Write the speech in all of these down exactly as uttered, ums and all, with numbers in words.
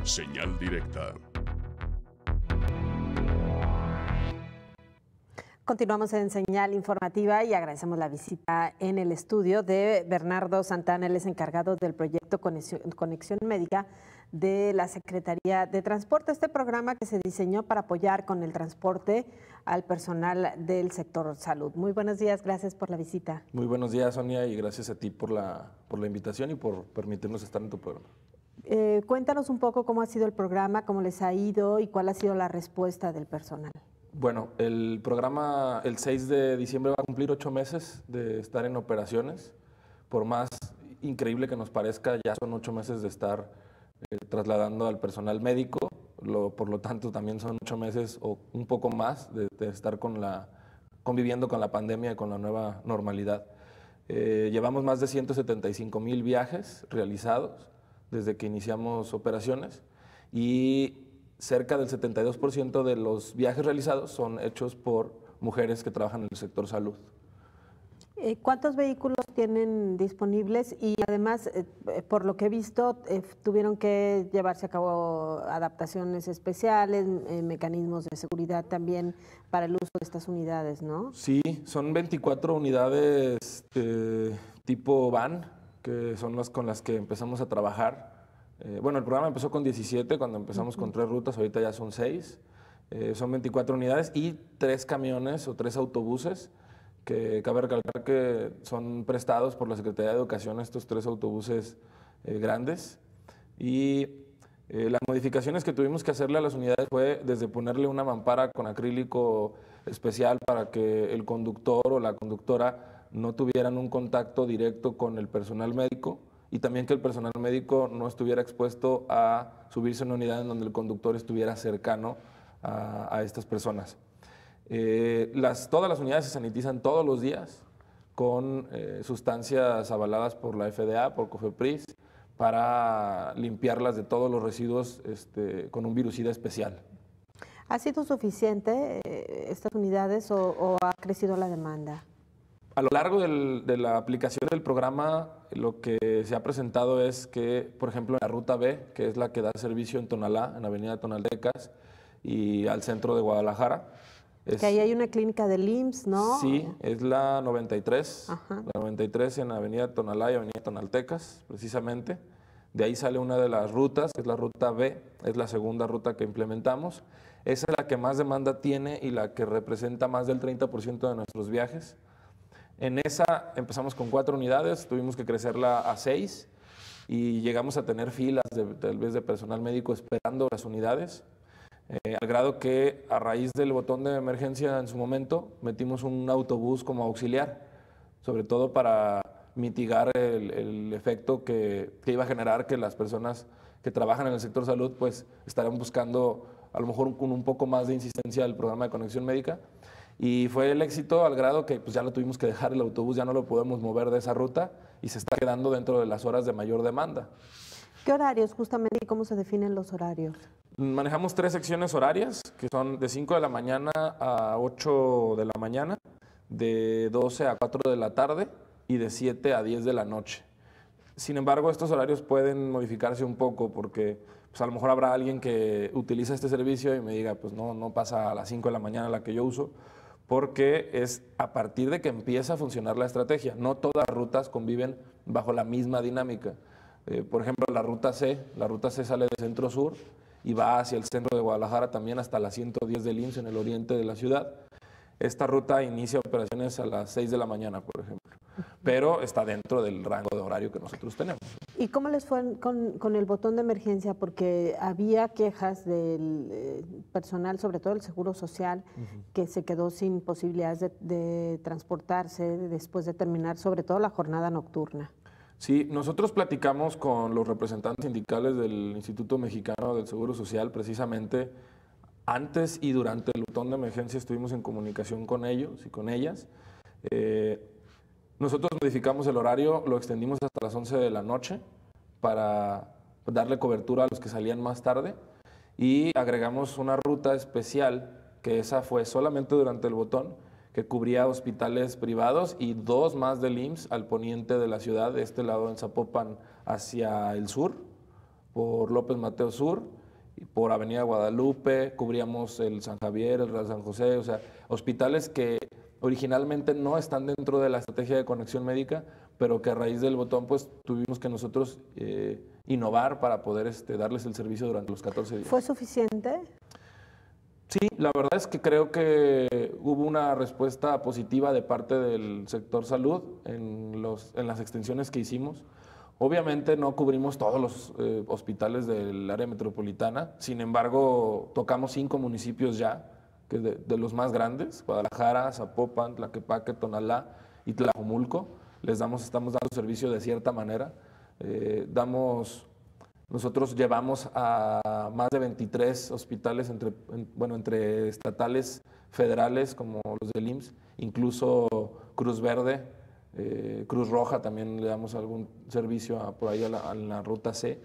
Señal directa. Continuamos en Señal Informativa y agradecemos la visita en el estudio de Bernardo Santana. Él es encargado del proyecto Conexión, Conexión Médica de la Secretaría de Transporte. Este programa que se diseñó para apoyar con el transporte al personal del sector salud. Muy buenos días, gracias por la visita. Muy buenos días, Sonia, y gracias a ti por la, por la invitación y por permitirnos estar en tu programa. Eh, cuéntanos un poco cómo ha sido el programa, cómo les ha ido y cuál ha sido la respuesta del personal. Bueno, el programa el seis de diciembre va a cumplir ocho meses de estar en operaciones. Por más increíble que nos parezca, ya son ocho meses de estar eh, trasladando al personal médico. Lo, por lo tanto, también son ocho meses o un poco más de, de estar con la, conviviendo con la pandemia y con la nueva normalidad. Eh, llevamos más de ciento setenta y cinco mil viajes realizados desde que iniciamos operaciones y cerca del setenta y dos por ciento de los viajes realizados son hechos por mujeres que trabajan en el sector salud. ¿Cuántos vehículos tienen disponibles? Y además, por lo que he visto, tuvieron que llevarse a cabo adaptaciones especiales, mecanismos de seguridad también para el uso de estas unidades, ¿no? Sí, son veinticuatro unidades eh, tipo van, que son las con las que empezamos a trabajar. Eh, bueno, el programa empezó con diecisiete, cuando empezamos uh-huh. con tres rutas, ahorita ya son seis. Eh, son veinticuatro unidades y tres camiones o tres autobuses, que cabe recalcar que son prestados por la Secretaría de Educación, estos tres autobuses eh, grandes. Y eh, las modificaciones que tuvimos que hacerle a las unidades fue desde ponerle una mampara con acrílico especial para que el conductor o la conductora no tuvieran un contacto directo con el personal médico, y también que el personal médico no estuviera expuesto a subirse a una unidad en donde el conductor estuviera cercano a, a estas personas. Eh, las, todas las unidades se sanitizan todos los días con eh, sustancias avaladas por la F D A, por COFEPRIS, para limpiarlas de todos los residuos este, con un virucida especial. ¿Ha sido suficiente eh, estas unidades o, o ha crecido la demanda? A lo largo del, de la aplicación del programa, lo que se ha presentado es que, por ejemplo, en la Ruta B, que es la que da servicio en Tonalá, en Avenida Tonaltecas, y al centro de Guadalajara. Es, que ahí hay una clínica del I M S S, ¿no? Sí, es la noventa y tres, Ajá. la noventa y tres en Avenida Tonalá y Avenida Tonaltecas, precisamente. De ahí sale una de las rutas, que es la Ruta B, es la segunda ruta que implementamos. Esa es la que más demanda tiene y la que representa más del treinta por ciento de nuestros viajes. En esa empezamos con cuatro unidades, tuvimos que crecerla a seis y llegamos a tener filas de, tal vez de personal médico esperando las unidades, eh, al grado que a raíz del botón de emergencia en su momento metimos un autobús como auxiliar, sobre todo para mitigar el, el efecto que, que iba a generar que las personas que trabajan en el sector salud pues estarán buscando a lo mejor con un poco más de insistencia el programa de conexión médica. Y fue el éxito al grado que pues, ya lo tuvimos que dejar el autobús, ya no lo podemos mover de esa ruta y se está quedando dentro de las horas de mayor demanda. ¿Qué horarios justamente y cómo se definen los horarios? Manejamos tres secciones horarias, que son de cinco de la mañana a ocho de la mañana, de doce a cuatro de la tarde y de siete a diez de la noche. Sin embargo, estos horarios pueden modificarse un poco porque pues, a lo mejor habrá alguien que utiliza este servicio y me diga, pues no, no pasa a las cinco de la mañana la que yo uso, porque es a partir de que empieza a funcionar la estrategia. No todas las rutas conviven bajo la misma dinámica. Eh, por ejemplo, la ruta C, la ruta C sale del centro sur y va hacia el centro de Guadalajara también hasta la ciento diez del I M S S en el oriente de la ciudad. Esta ruta inicia operaciones a las seis de la mañana, por ejemplo, pero está dentro del rango de horario que nosotros tenemos. ¿Y cómo les fue con, con el botón de emergencia? Porque había quejas del eh, personal, sobre todo el Seguro Social, uh-huh. que se quedó sin posibilidades de, de transportarse después de terminar, sobre todo la jornada nocturna. Sí, nosotros platicamos con los representantes sindicales del Instituto Mexicano del Seguro Social, precisamente antes y durante el botón de emergencia estuvimos en comunicación con ellos y con ellas. Eh, nosotros modificamos el horario, lo extendimos hasta las once de la noche para darle cobertura a los que salían más tarde y agregamos una ruta especial, que esa fue solamente durante el botón, que cubría hospitales privados y dos más del I M S S al poniente de la ciudad, de este lado en Zapopan hacia el sur, por López Mateos Sur, y por Avenida Guadalupe, cubríamos el San Javier, el Real San José, o sea, hospitales que originalmente no están dentro de la estrategia de conexión médica, pero que a raíz del botón pues tuvimos que nosotros eh, innovar para poder este, darles el servicio durante los catorce días. ¿Fue suficiente? Sí, la verdad es que creo que hubo una respuesta positiva de parte del sector salud en, los, en las extensiones que hicimos. Obviamente no cubrimos todos los eh, hospitales del área metropolitana, sin embargo tocamos cinco municipios ya, que de, de los más grandes, Guadalajara, Zapopan, Tlaquepaque, Tonalá y Tlajomulco. Les damos, estamos dando servicio de cierta manera. Eh, damos... Nosotros llevamos a más de veintitrés hospitales, entre, en, bueno, entre estatales, federales, como los del I M S S, incluso Cruz Verde, eh, Cruz Roja, también le damos algún servicio a, por ahí a la, a la ruta C,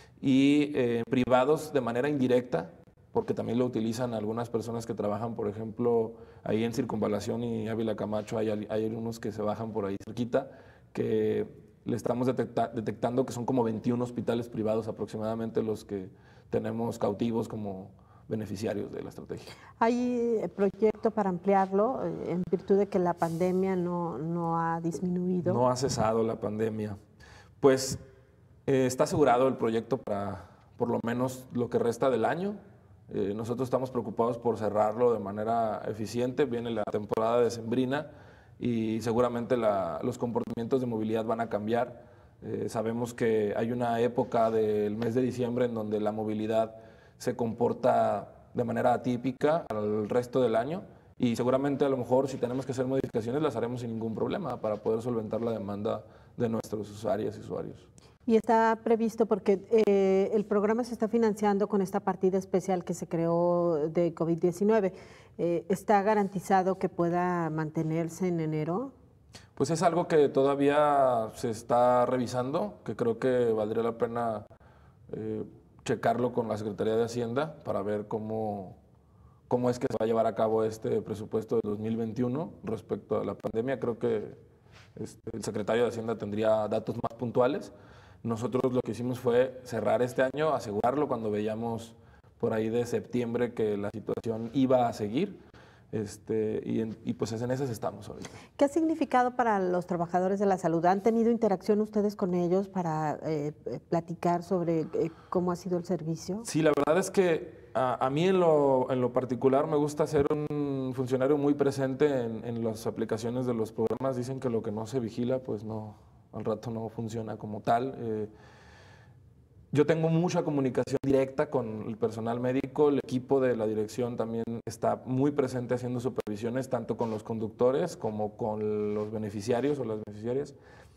y eh, privados de manera indirecta, porque también lo utilizan algunas personas que trabajan, por ejemplo, ahí en Circunvalación y Ávila Camacho, hay, hay unos que se bajan por ahí cerquita, que le estamos detecta detectando que son como veintiún hospitales privados aproximadamente los que tenemos cautivos como beneficiarios de la estrategia. ¿Hay proyecto para ampliarlo en virtud de que la pandemia no, no ha disminuido? No ha cesado la pandemia. Pues eh, está asegurado el proyecto para por lo menos lo que resta del año. Eh, nosotros estamos preocupados por cerrarlo de manera eficiente. Viene la temporada decembrina y seguramente la, los comportamientos de movilidad van a cambiar. Eh, sabemos que hay una época del mes de diciembre en donde la movilidad se comporta de manera atípica al resto del año y seguramente a lo mejor si tenemos que hacer modificaciones las haremos sin ningún problema para poder solventar la demanda de nuestros usuarios y usuarios. Y está previsto porque eh, el programa se está financiando con esta partida especial que se creó de COVID diecinueve. Eh, ¿Está garantizado que pueda mantenerse en enero? Pues es algo que todavía se está revisando, que creo que valdría la pena eh, checarlo con la Secretaría de Hacienda para ver cómo, cómo es que se va a llevar a cabo este presupuesto de dos mil veintiuno respecto a la pandemia. Creo que este, el secretario de Hacienda tendría datos más puntuales. Nosotros lo que hicimos fue cerrar este año, asegurarlo cuando veíamos por ahí de septiembre que la situación iba a seguir. Este, y, en, y pues en esas estamos ahorita. ¿Qué ha significado para los trabajadores de la salud? ¿Han tenido interacción ustedes con ellos para eh, platicar sobre eh, cómo ha sido el servicio? Sí, la verdad es que a, a mí en lo, en lo particular me gusta ser un funcionario muy presente en, en las aplicaciones de los programas. Dicen que lo que no se vigila, pues no, al rato no funciona como tal. Eh, Yo tengo mucha comunicación directa con el personal médico, el equipo de la dirección también está muy presente haciendo supervisiones, tanto con los conductores como con los beneficiarios o las beneficiarias.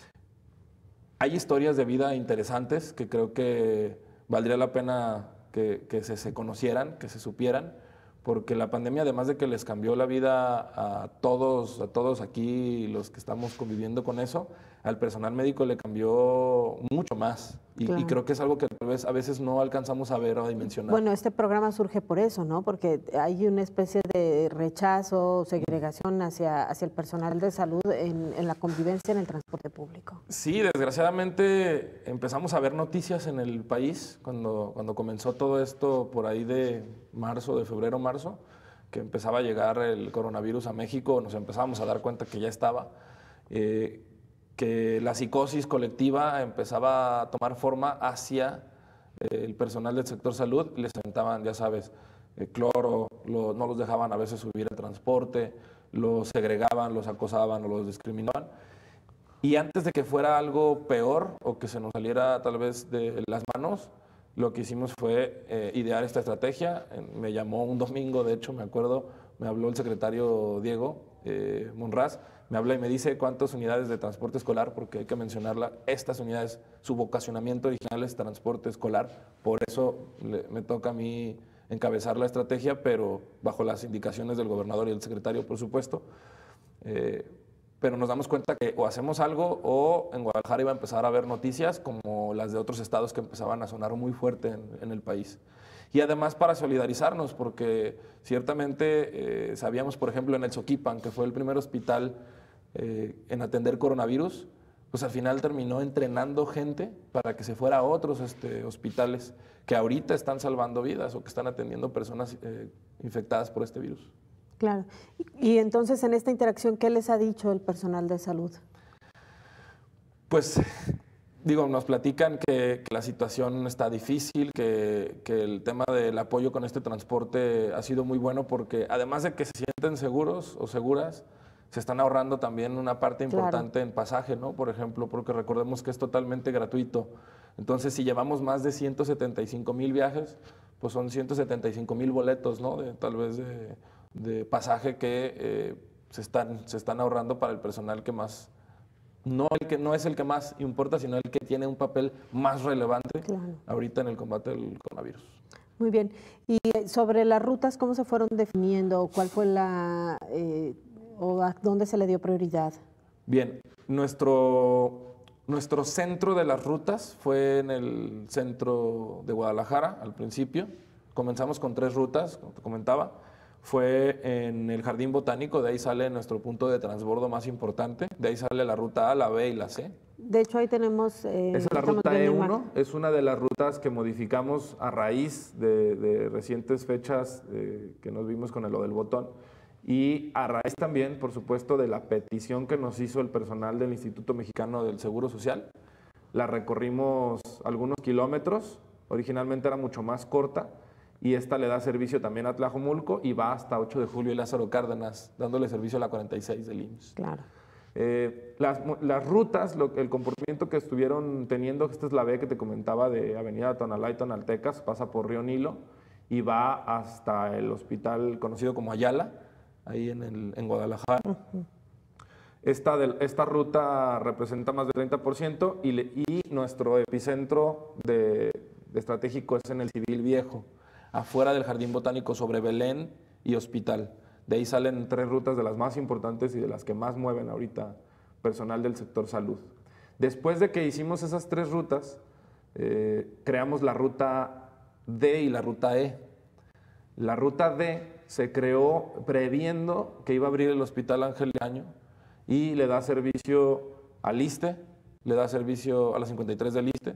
Hay historias de vida interesantes que creo que valdría la pena que, que se, se conocieran, que se supieran, porque la pandemia, además de que les cambió la vida a todos, a todos aquí los que estamos conviviendo con eso, al personal médico le cambió mucho más. Y, claro. y creo que es algo que tal vez a veces no alcanzamos a ver o a dimensionar. Bueno, este programa surge por eso, ¿no? Porque hay una especie de rechazo, segregación hacia, hacia el personal de salud en, en la convivencia en el transporte público. Sí, desgraciadamente empezamos a ver noticias en el país cuando, cuando comenzó todo esto por ahí de marzo, de febrero, marzo, que empezaba a llegar el coronavirus a México, nos empezábamos a dar cuenta que ya estaba. Eh, que la psicosis colectiva empezaba a tomar forma hacia eh, el personal del sector salud, les aventaban, ya sabes, eh, cloro, lo, no los dejaban a veces subir al transporte, los segregaban, los acosaban o los discriminaban. Y antes de que fuera algo peor o que se nos saliera tal vez de las manos, lo que hicimos fue eh, idear esta estrategia. Me llamó un domingo, de hecho, me acuerdo, me habló el secretario Diego eh, Monraz, me habla y me dice cuántas unidades de transporte escolar, porque hay que mencionarla, estas unidades, su vocacionamiento original es transporte escolar, por eso le, me toca a mí encabezar la estrategia, pero bajo las indicaciones del gobernador y el secretario, por supuesto. Eh, pero nos damos cuenta que o hacemos algo o en Guadalajara iba a empezar a haber noticias como las de otros estados que empezaban a sonar muy fuerte en, en el país. Y además para solidarizarnos, porque ciertamente eh, sabíamos, por ejemplo, en el Soquipan, que fue el primer hospital eh, en atender coronavirus, pues al final terminó entrenando gente para que se fuera a otros este, hospitales que ahorita están salvando vidas o que están atendiendo personas eh, infectadas por este virus. Claro. Y, y entonces, en esta interacción, ¿qué les ha dicho el personal de salud? Pues, digo, nos platican que, que la situación está difícil, que, que el tema del apoyo con este transporte ha sido muy bueno porque además de que se sienten seguros o seguras, se están ahorrando también una parte importante claro. en pasaje, ¿no? Por ejemplo, porque recordemos que es totalmente gratuito. Entonces, si llevamos más de ciento setenta y cinco mil viajes, pues son ciento setenta y cinco mil boletos, ¿no? De, tal vez de, de pasaje que eh, se, están, se están ahorrando para el personal que más, no, el que, no es el que más importa, sino el que tiene un papel más relevante claro. ahorita en el combate del coronavirus. Muy bien. Y sobre las rutas, ¿cómo se fueron definiendo? ¿Cuál fue la... Eh, o a dónde se le dio prioridad? Bien, nuestro, nuestro centro de las rutas fue en el centro de Guadalajara al principio. Comenzamos con tres rutas, como te comentaba. Fue en el Jardín Botánico, de ahí sale nuestro punto de transbordo más importante. De ahí sale la ruta A, la B y la C. De hecho, ahí tenemos... Eh, Esa es la ruta E uno, es una de las rutas que modificamos a raíz de, de recientes fechas eh, que nos vimos con lo del botón. Y a raíz también, por supuesto, de la petición que nos hizo el personal del Instituto Mexicano del Seguro Social. La recorrimos algunos kilómetros, originalmente era mucho más corta, y esta le da servicio también a Tlajomulco y va hasta ocho de julio y Lázaro Cárdenas, dándole servicio a la cuarenta y seis del I M S S. Claro. Eh, las, las rutas, lo, el comportamiento que estuvieron teniendo, esta es la B que te comentaba de Avenida Tonalá y Tonaltecas, pasa por Río Nilo y va hasta el hospital conocido como Ayala, ahí en, el, en Guadalajara. Uh-huh. esta, de, esta ruta representa más del treinta por ciento y, le, y nuestro epicentro de, de estratégico es en el Civil Viejo, afuera del Jardín Botánico sobre Belén y Hospital. De ahí salen tres rutas de las más importantes y de las que más mueven ahorita personal del sector salud. Después de que hicimos esas tres rutas, eh, creamos la ruta D y la ruta E. La ruta D se creó previendo que iba a abrir el Hospital Ángel de Año y le da servicio al ISSSTE, le da servicio a la cincuenta y tres del ISSSTE,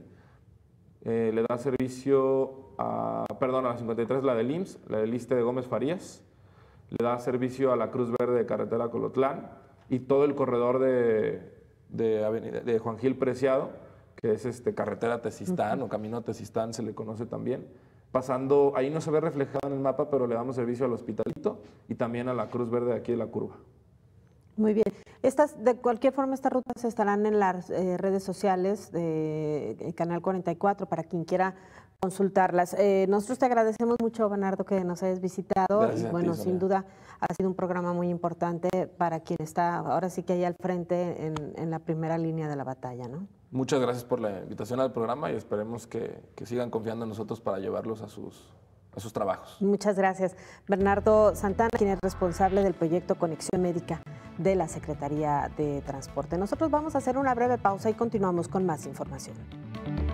eh, le da servicio a, perdón, a la cincuenta y tres, la del I M S S, la del ISSSTE de Gómez Farías, le da servicio a la Cruz Verde de Carretera Colotlán y todo el corredor de, de, avenida, de Juan Gil Preciado, que es este, carretera Tezistán uh-huh. o camino a Tezistán se le conoce también. Pasando, ahí no se ve reflejado en el mapa, pero le damos servicio al Hospitalito y también a la Cruz Verde de aquí de la curva. Muy bien. Estas, de cualquier forma, estas rutas estarán en las eh, redes sociales de, de Canal cuarenta y cuatro para quien quiera consultarlas. Eh, nosotros te agradecemos mucho, Bernardo, que nos hayas visitado. Gracias y bueno, a ti, sin duda ha sido un programa muy importante para quien está ahora sí que ahí al frente en, en la primera línea de la batalla, ¿no? Muchas gracias por la invitación al programa y esperemos que, que sigan confiando en nosotros para llevarlos a sus, a sus trabajos. Muchas gracias. Bernardo Santana, quien es responsable del proyecto Conexión Médica de la Secretaría de Transporte. Nosotros vamos a hacer una breve pausa y continuamos con más información.